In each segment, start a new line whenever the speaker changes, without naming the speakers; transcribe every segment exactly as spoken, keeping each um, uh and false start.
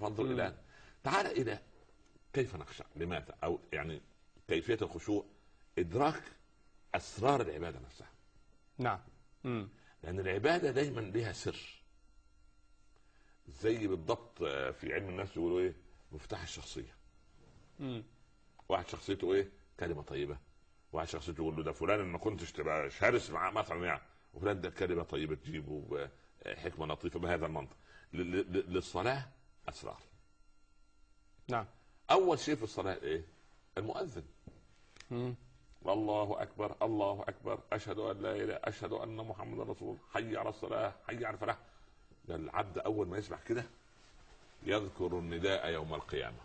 فانظر الى تعال الى كيف نخشع، لماذا، او يعني كيفيه الخشوع، ادراك اسرار العباده نفسها.
نعم. مم.
لان العباده دايما لها سر، زي بالضبط في علم النفس يقولوا ايه؟ مفتاح الشخصيه.
مم.
واحد شخصيته ايه؟ كلمه طيبه. واحد شخصيته يقول له ده فلان ما كنتش تبقى شرس معاه مثلا يعني، وفلان ده كلمه طيبه تجيبه حكمه لطيفه بهذا المنطق. للصلاه اسرار.
نعم.
اول شيء في الصلاه ايه؟ المؤذن.
مم.
الله اكبر الله اكبر اشهد ان لا اله اشهد ان محمد رسول الله، حي على الصلاه حي على الفلاح. ده العبد اول ما يسمع كده يذكر النداء يوم القيامه،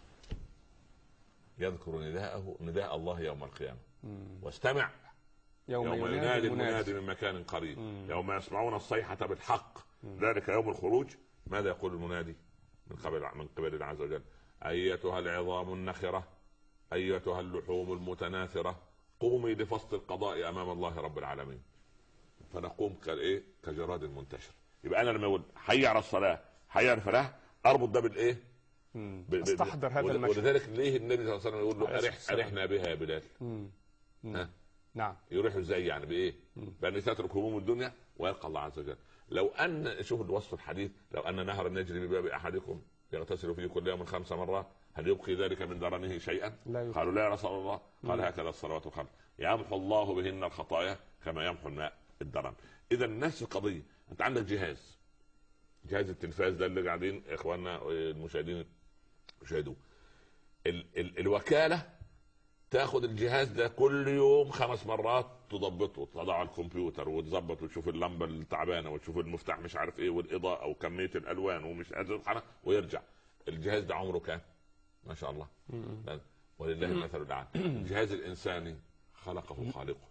يذكر نداءه نداء الله يوم القيامه. مم. واستمع يوم, يوم ينادي المنادي من مكان قريب. مم. يوم يسمعون الصيحه بالحق. مم. ذلك يوم الخروج. ماذا يقول المنادي من قبل من قبل الله عز وجل؟ ايتها العظام النخره ايتها اللحوم المتناثره قومي لفصل القضاء امام الله رب العالمين. فنقوم كالايه؟ كجراد منتشر. يبقى انا لما اقول حي على الصلاه حي على الفلاح اربط ده بالايه؟
استحضر هذا المشهد.
ولذلك ليه النبي صلى الله عليه وسلم يقول له ارح ارحنا بها يا بلال؟
ها؟ نعم.
يروح ازاي يعني؟ بايه؟ بان تترك هموم الدنيا ويلقى الله عز وجل. لو ان شوف الوصف الحديث، لو ان نهرا يجري بباب احدكم يغتسل فيه كل يوم خمس مرات هل يبقي ذلك من درنه شيئا؟
لا.
قالوا لا يا رسول الله. قال هكذا الصلوات الخمس يمحو الله بهن الخطايا كما يمحو الماء الدرن. اذا نفس القضيه. انت عندك جهاز، جهاز التلفاز ده اللي قاعدين اخواننا المشاهدين يشاهدوه. ال- ال- الوكاله تاخذ الجهاز ده كل يوم خمس مرات تضبطه، تضع على الكمبيوتر وتظبط وتشوف اللمبه التعبانه وتشوف المفتاح مش عارف ايه والاضاءه وكميه الالوان ومش قادر ويرجع. الجهاز ده عمره كام؟ ما شاء الله. ولله المثل الاعلى. الجهاز الانساني خلقه خالقه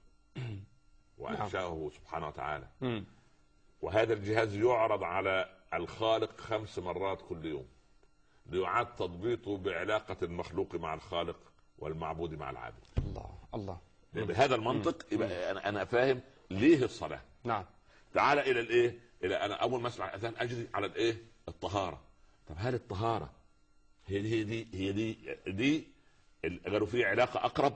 وانشاه سبحانه وتعالى، وهذا الجهاز يعرض على الخالق خمس مرات كل يوم ليعاد تضبيطه بعلاقه المخلوق مع الخالق والمعبود مع العابد.
الله الله.
بهذا المنطق يبقى انا انا فاهم ليه الصلاه.
نعم. تعال
الى الايه؟ الى انا اول ما اسمع الاذان اجري على الايه؟ الطهاره. طب هل الطهاره هي دي هي دي هي دي, دي قالوا في علاقه اقرب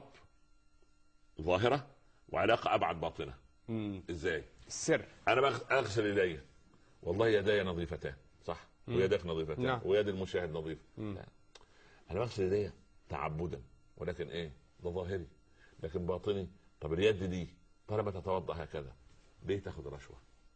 ظاهره وعلاقه ابعد باطنه.
مم.
ازاي؟
السر.
انا اغسل يدي والله يدي نظيفتان صح؟ مم. ويدك نظيفتان. نعم. ويد المشاهد نظيف. لا. انا بغسل يدي تعبدا، ولكن ايه؟ ده ظاهري. لكن باطني طب اليد دي طالما تتوضا هكذا ليه تاخذ رشوه؟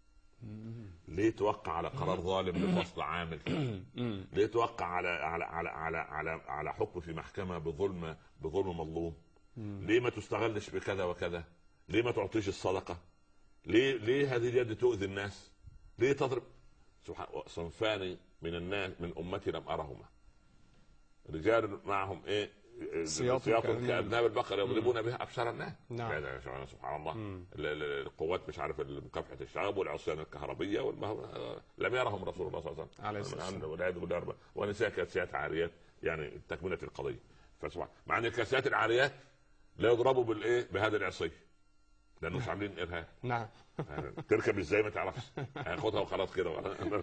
ليه توقع على قرار ظالم بفصل عامل؟ ليه توقع على على على على على, على حكم في محكمه بظلم بظلم مظلوم؟ ليه ما تستغلش بكذا وكذا؟ ليه ما تعطيش الصدقه؟ ليه ليه هذه اليد تؤذي الناس؟ ليه تضرب؟ سبحان صنفان من الناس من امتي لم ارهما، رجال معهم ايه؟ سياط كأذناب البقر يضربون بها أبشار الناس.
نعم.
سبحان الله. القوات مش عارف مكافحة الشعب والعصيان الكهربية والمه... لم يرهم رسول الله صلى الله عليه وسلم والعياذ بالله. ونساء كاسيات عاريات، يعني تكملة القضية. فسبحان مع أن الكاسيات العاريات لا يضربوا بالايه؟ بهذا العصي لأنه مش عاملين إرهاب.
نعم.
تركب ازاي ما تعرفش، هاخدها وخلاص كده.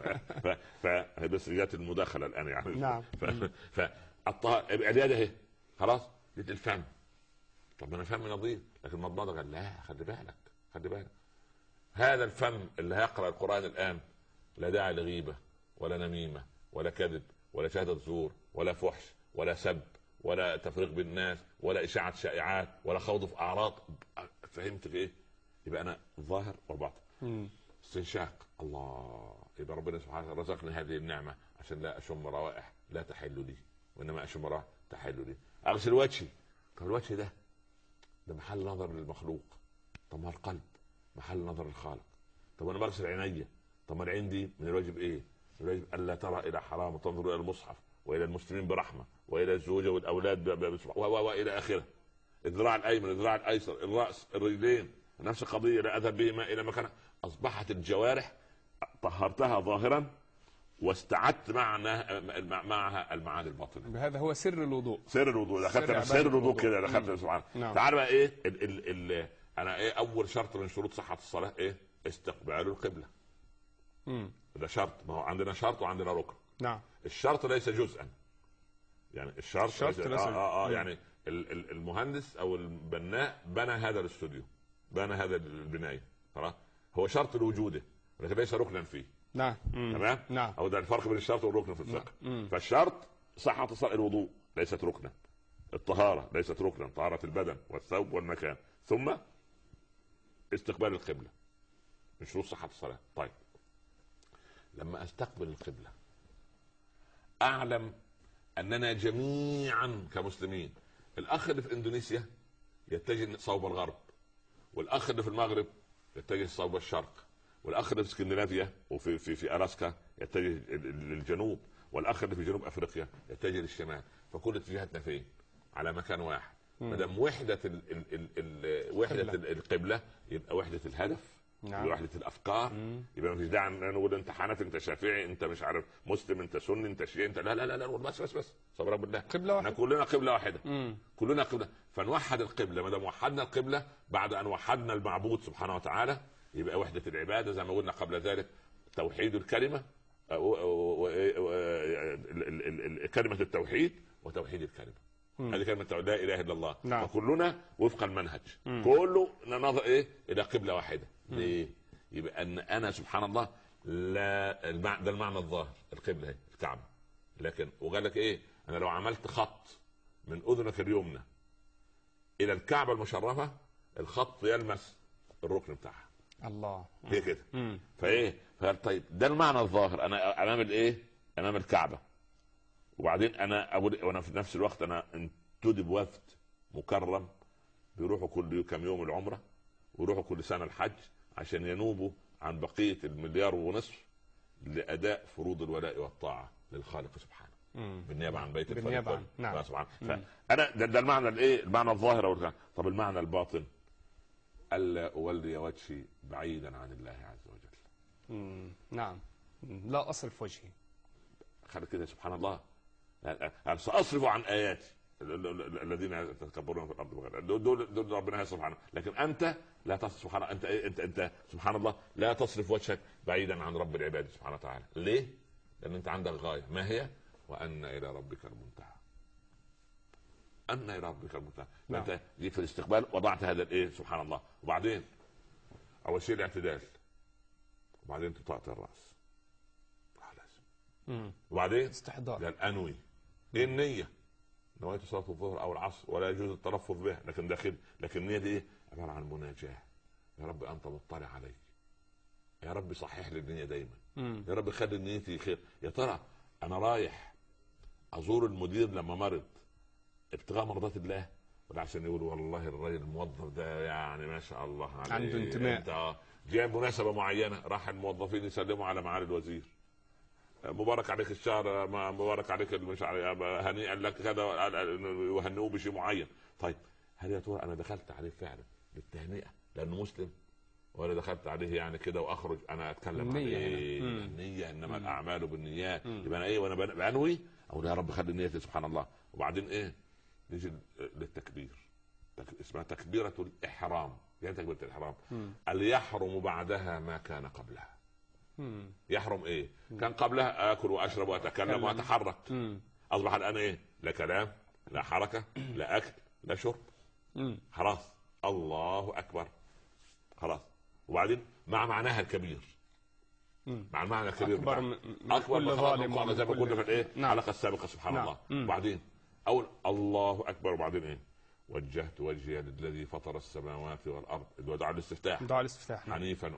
فبس جات المداخلة الآن يعني.
نعم.
ف اليد اهي خلاص يد الفم. طب انا فمي نظيف لكن المضمضه قال لا خلي بالك خلي بالك. هذا الفم اللي هيقرا القران الان لا داعي لغيبه ولا نميمه ولا كذب ولا شهاده زور ولا فحش ولا سب ولا تفريق بالناس ولا اشاعه شائعات ولا خوض في اعراض. فهمت في ايه؟ يبقى انا ظاهر وباطن. استنشاق الله، يبقى ربنا سبحانه رزقني هذه النعمه عشان لا اشم روائح لا تحل لي وانما اشم روائح تحل لي. اغسل وجهي. طب الوجه ده ده محل نظر للمخلوق. طب ما القلب محل نظر للخالق. طب انا بغسل عيني. طب ما العين دي من الواجب ايه؟ من الواجب الا ترى الى حرام وتنظر الى المصحف والى المسلمين برحمه والى الزوجه والاولاد والى اخره. الذراع الايمن الذراع الايسر الراس الرجلين نفس القضيه. لا اذهب بهما الى مكان. اصبحت الجوارح طهرتها ظاهرا واستعدت معنا معها المعاني الباطنه.
بهذا هو سر الوضوء.
سر الوضوء دخلت سر, سر الوضوء كده دخلت سبحان الله. تعال بقى ايه ال ال ال انا ايه اول شرط من شروط صحه الصلاه؟ ايه؟ استقبال القبله. امم ده شرط. ما هو عندنا شرط وعندنا ركن.
نعم.
الشرط ليس جزءا، يعني الشرط,
الشرط
ليس...
ليس
آه آه آه
مم.
يعني ال- ال- المهندس او البناء بنى هذا الاستوديو، بنى هذا البنايه، خلاص، هو شرط لوجوده ولكن ليس ركنا فيه.
نعم. مم.
تمام.
نعم.
او ده الفرق بين الشرط والركن في الفقه.
مم.
فالشرط صحة صلاة الوضوء ليست ركنا، الطهارة ليست ركنا، طهارة البدن والثوب والمكان، ثم استقبال القبلة من شروط صحة الصلاة. طيب لما استقبل القبلة اعلم اننا جميعا كمسلمين، الاخ اللي في اندونيسيا يتجه صوب الغرب، والاخ اللي في المغرب يتجه صوب الشرق، والاخ اللي في اسكندنافيا وفي في في الاسكا يتجه للجنوب، والاخ اللي في جنوب افريقيا يتجه للشمال. فكل اتجاهاتنا فين؟ على مكان واحد. ما دام وحده ال ال ال ال وحده
القبلة.
القبله يبقى وحده الهدف،
نعم.
وحده الافكار.
مم.
يبقى مفيش داعي ان نقول انت حنفي انت شافعي انت مش عارف مسلم انت سني انت شيعي انت لا لا لا لا بس بس بس صبر بالله،
قبلة
احنا
واحدة.
كلنا قبله واحده.
مم.
كلنا قبله، فنوحد القبله. ما دام وحدنا القبله بعد ان وحدنا المعبود سبحانه وتعالى يبقى وحده العباده زي ما قلنا قبل ذلك، توحيد الكلمه، كلمه التوحيد وتوحيد الكلمه. هذه كلمه لا اله الا الله.
نعم.
فكلنا وفق المنهج،
مم.
كله ننظر ايه الى قبله واحده. ليه؟ يبقى ان انا سبحان الله لا المع... ده المعنى الظاهر، القبله هي الكعبه. لكن وقال لك ايه؟ انا لو عملت خط من اذنك اليمنى الى الكعبه المشرفه الخط يلمس الركن بتاعها.
الله.
هي كده.
مم.
فايه؟ فقال طيب ده المعنى الظاهر، انا امام الايه؟ امام الكعبه. وبعدين انا اقول وانا في نفس الوقت انا انتدب وفد مكرم بيروحوا كل كم يوم العمره ويروحوا كل سنه الحج عشان ينوبوا عن بقيه المليار ونصف لاداء فروض الولاء والطاعه للخالق سبحانه.
مم.
بالنيابه عن بيت
بالنيابة
الخالق.
عن- نعم.
سبحانه.
مم.
فانا ده, ده المعنى الايه؟ المعنى الظاهر أو الكلام. طب المعنى الباطن؟ الا اولي وجهي بعيدا عن الله عز وجل.
مم. نعم. مم. لا أصرف وجهي.
خلي كده سبحان الله، يعني ساصرف عن اياتي الذين يتكبرون في الارض بغير دول, دول, دول ربنا يصرف عنه. لكن انت لا تصرف سبحان انت انت انت سبحان الله لا تصرف وجهك بعيدا عن رب العباد سبحانه وتعالى. ليه؟ لان انت عندك غايه، ما هي؟ وان الى ربك المنتهى. ان الى ربك المنتهى.
نعم.
انت دي في الاستقبال وضعت هذا الايه سبحان الله. وبعدين اول شيء الاعتدال، وبعدين تطأطئ الراس،
مم.
وبعدين
استحضار.
ده الانوي. ايه النيه؟ نويت صلاه الظهر او العصر ولا يجوز التلفظ بها، لكن داخل. لكن النيه دي ايه؟ عباره عن مناجاه. يا رب انت مطلع علي، يا رب صحح لي الدنيا دايما،
مم.
يا رب خلي نيتي خير. يا ترى انا رايح ازور المدير لما مرض ابتغاء مرضات الله ولا عشان يقول والله الراجل الموظف ده يعني ما شاء الله عليه
عنده انتماء.
انت جاء مناسبه معينه راح الموظفين يسلموا على معالي الوزير مبارك عليك الشهر، مبارك عليك مش هنيئا لك كذا، وهنئوه بشيء معين. طيب هل يا ترى انا دخلت عليه فعلا بالتهنئه لانه مسلم، ولا دخلت عليه يعني كده واخرج انا اتكلم عن ايه؟ النيه، انما مم. الاعمال بالنيات. مم. يبقى انا ايه وانا بنوي او يا رب خلي نيتي سبحان الله. وبعدين ايه؟ نيجي للتكبير، اسمها تكبيره الاحرام. يعني تكبيره الاحرام اللي يحرم بعدها ما كان قبلها. مم. يحرم ايه؟ مم. كان قبلها اكل واشرب واتكلم واتحرك. مم. اصبح الان ايه؟ لا كلام لا حركه لا اكل لا شرب. مم. خلاص الله اكبر خلاص. وبعدين مع معناها الكبير. مم. مع المعنى الكبير
اكبر من
اكبر
كل ظالم
زي ما قلنا في الايه؟
نعم.
الحلقه السابقه سبحان
نعم.
الله.
مم.
وبعدين اول الله اكبر وبعدين ايه؟ وجهت وجهي للذي فطر السماوات والارض، دعاء الاستفتاح،
دعاء الاستفتاح
حنيفا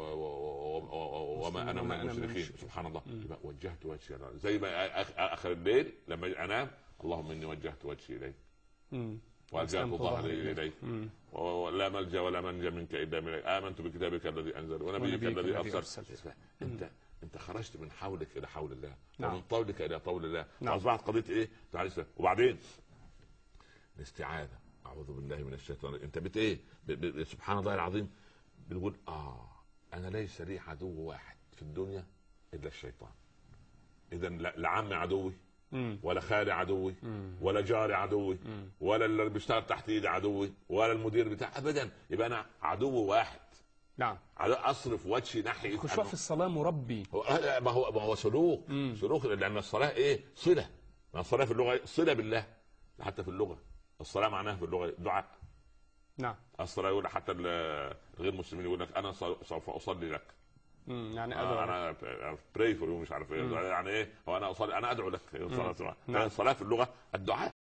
وما انا من المشركين. سبحان الله. يبقى وجهت وجهي زي ما اخر الليل لما انام اللهم اني وجهت وجهي اليك والجأت ظهري اليك ولا ملجا ولا منجا منك الا منك، امنت بكتابك الذي انزل ونبيك الذي ارسل. انت انت خرجت من حولك الى حول الله. نعم. ومن طولك الى طول الله. نعم. واصبحت قضيه ايه؟ تعالى. وبعدين الاستعاذه، اعوذ بالله من الشيطان. انت بت ايه؟ سبحان الله العظيم بنقول اه انا ليس لي عدو واحد في الدنيا الا الشيطان. اذا لا عمي عدوي ولا خالي عدوي ولا جاري عدوي ولا اللي بيشتغل تحت ايدي عدوي ولا المدير بتاع ابدا. يبقى انا عدو واحد
نعم.
على اصرف وجهي ناحيه
الخشوع في الصلاة مربي.
هو ما هو ما هو سلوك.
مم.
سلوك، لان الصلاه ايه؟ صله. ما الصلاه في اللغه صله بالله. حتى في اللغه الصلاه معناها في اللغه دعاء.
نعم.
الصلاه يقول حتى غير المسلمين يقول لك انا سوف اصلي لك.
مم. يعني
آه انا براي فور، مش عارف ايه.
مم.
يعني ايه؟ هو انا اصلي، انا ادعو لك.
نعم.
الصلاه في اللغه الدعاء.